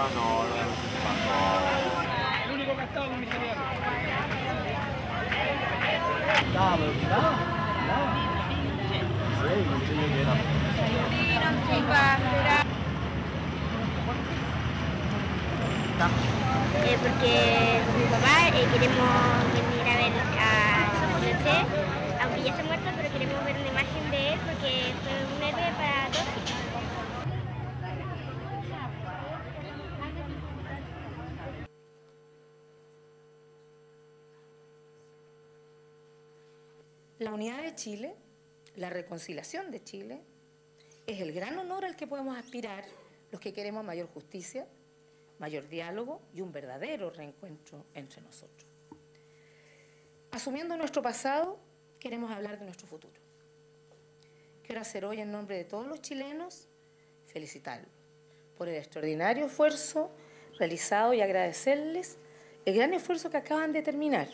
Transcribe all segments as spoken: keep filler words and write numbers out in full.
no, no, no. El único que ha estado comisariado. Estaba preocupado. Sí, sí, que era. Eh, porque con mi papá eh, queremos venir a ver a Pinochet, aunque ya está muerto, pero queremos ver una imagen de él porque fue un héroe para todos. La unidad de Chile, la reconciliación de Chile, es el gran honor al que podemos aspirar los que queremos mayor justicia, mayor diálogo y un verdadero reencuentro entre nosotros. Asumiendo nuestro pasado, queremos hablar de nuestro futuro. Quiero hacer hoy, en nombre de todos los chilenos, felicitarlos por el extraordinario esfuerzo realizado y agradecerles el gran esfuerzo que acaban de terminar.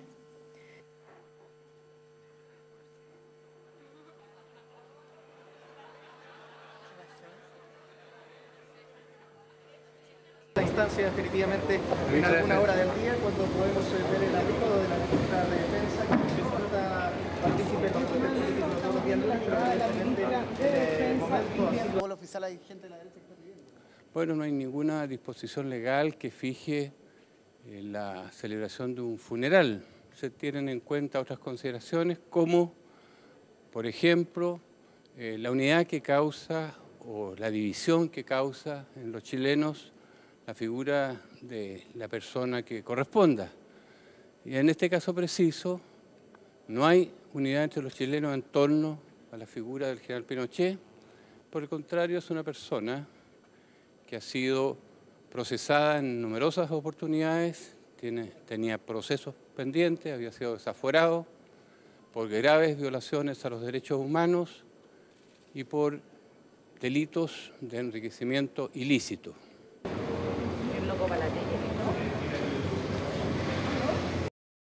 La instancia definitivamente en alguna hora del día cuando podemos ver el abrigo de la ministra de Defensa que disfruta partícipe de los poderes políticos todos los días lunes, pero evidentemente en el momento así como el oficial hay gente de la derecha que está pidiendo. Bueno, no hay ninguna disposición legal que fije eh, la celebración de un funeral. Se tienen en cuenta otras consideraciones como, por ejemplo, eh, la unidad que causa o la división que causa en los chilenos la figura de la persona que corresponda. Y en este caso preciso, no hay unidad entre los chilenos en torno a la figura del general Pinochet. Por el contrario, es una persona que ha sido procesada en numerosas oportunidades, tiene, tenía procesos pendientes, había sido desaforado por graves violaciones a los derechos humanos y por delitos de enriquecimiento ilícito.